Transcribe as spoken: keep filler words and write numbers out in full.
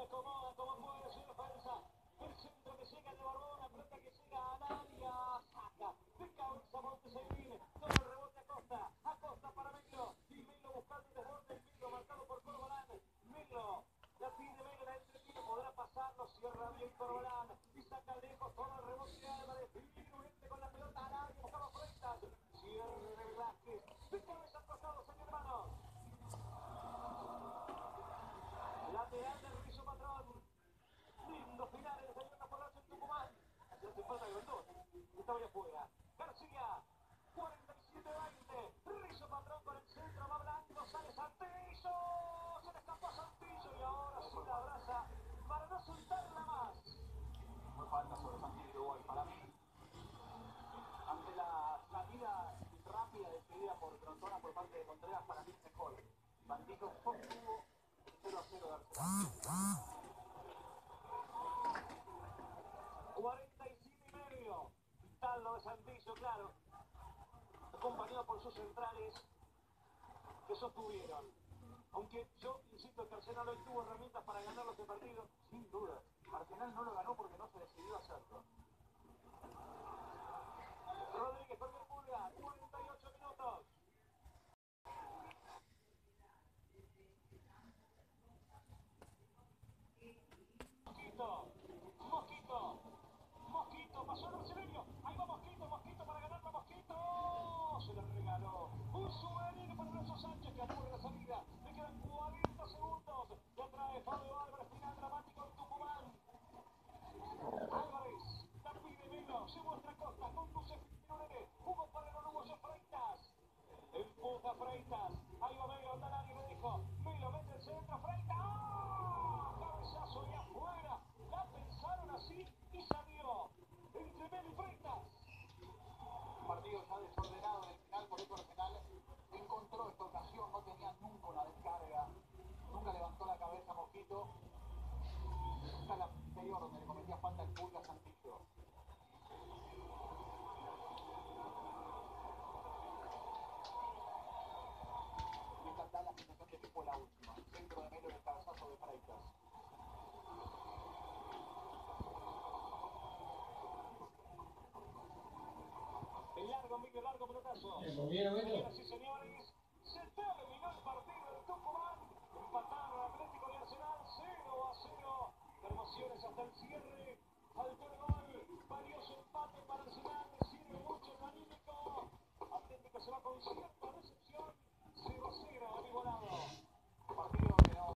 acomoda como puede su defensa. El centro que llega de Barbona, pelota que llega al área, saca de cabeza Monteseguín, todo el rebote a Costa, a Costa para Melo, y Melo buscando el desborde, Melo marcado por Corbalán, Melo, la pide Melo, la entretiene, podrá pasarlo, cierra bien Corbalán, y saca lejos todo el rebote de Álvarez, Viruente con la pelota al área, buscaba Freitas, cierre de Velázquez, de cabeza al costado, señor hermano. Lateral del Rizzo Patrón. Lindo final el desayuno por noche en Tucumán. Ya hace falta que vendó. Está bien afuera. García. cuarenta y siete veinte. Rizzo Patrón con el centro. Va Blanco. Sale Santillo. Se le escapó Santillo y ahora sí la abraza para no soltarla más. Fue falta sobre Santillo igual. Para mí, ante la salida rápida decidida por Grondona por parte de Contreras, para mí es mejor. Bandido sostuvo cero a cero de Arsenal. cuarenta y siete y medio. Vital lo de Santillo, claro. Acompañado por sus centrales que sostuvieron. Aunque yo insisto que Arsenal hoy tuvo herramientas para ganar los partidos, sin duda. Arsenal no lo ganó porque no se decidió hacerlo. Rodríguez con el Pulga, cuarenta y ocho minutos. Mosquito, Mosquito, Mosquito, pasó el brasileño. Ahí va Mosquito, Mosquito para ganarlo, Mosquito. Se le regaló un souvenir para Nelson Sánchez que apura la salida. Le quedan cuarenta segundos. Ya trae Fabio Álvarez, final dramático en Tucumán. Álvarez, la pide Melo, se muestra Costa, conduce Firulete, jugó para el uruguayo Freitas. Empuja Freitas, ahí va Melo, anda nadie me dijo. Melo mete el centro, Freitas. ¡Oh! Cabezazo y afuera. La pensaron así y salió. Entre Melo y Freitas. Un partido ya desordenado en el final, por eso Arsenal encontró esta ocasión, no tenía nunca una descarga, nunca levantó la cabeza Mosquito. Esta es la anterior donde le cometía falta el Pulga Santillo. Y esta da la sensación de que fue la última. Centro de Melo y el cabezazo de Freitas. El largo, Miguel, largo pelotazo. Señoras y señores.